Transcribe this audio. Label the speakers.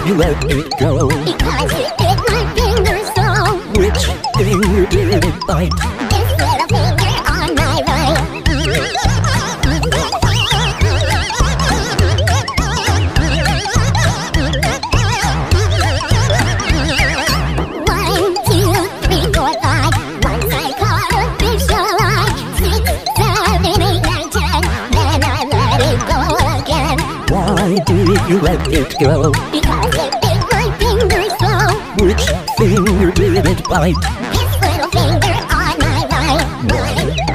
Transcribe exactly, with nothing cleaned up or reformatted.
Speaker 1: you let it go?
Speaker 2: Because you bit my finger so.
Speaker 1: Which finger did it bite?
Speaker 2: This little finger on my right. One, two, three, four, five. Once I caught a visual eye. Six, seven, eight, nine, ten. Then I let it go again.
Speaker 1: Why did you let it go?
Speaker 2: Because it bit my finger so.
Speaker 1: Which finger did it bite?
Speaker 2: This little finger on my right. One,